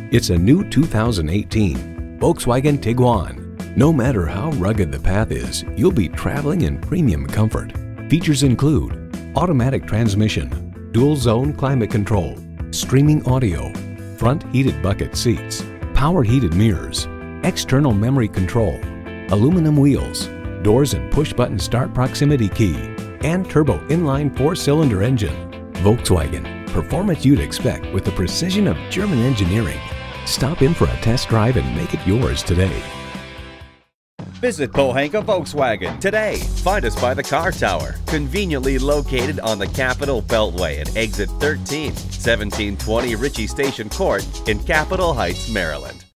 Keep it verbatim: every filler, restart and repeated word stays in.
It's a new two thousand eighteen Volkswagen Tiguan. No matter how rugged the path is, you'll be traveling in premium comfort. Features include automatic transmission, dual zone climate control, streaming audio, front heated bucket seats, power heated mirrors, external memory control, aluminum wheels, doors and push-button start proximity key, and turbo inline four-cylinder engine. Volkswagen, performance you'd expect with the precision of German engineering. Stop in for a test drive and make it yours today. Visit Pohanka Volkswagen today. Find us by the car tower, conveniently located on the Capitol Beltway at exit thirteen, seventeen twenty Ritchie Station Court in Capitol Heights, Maryland.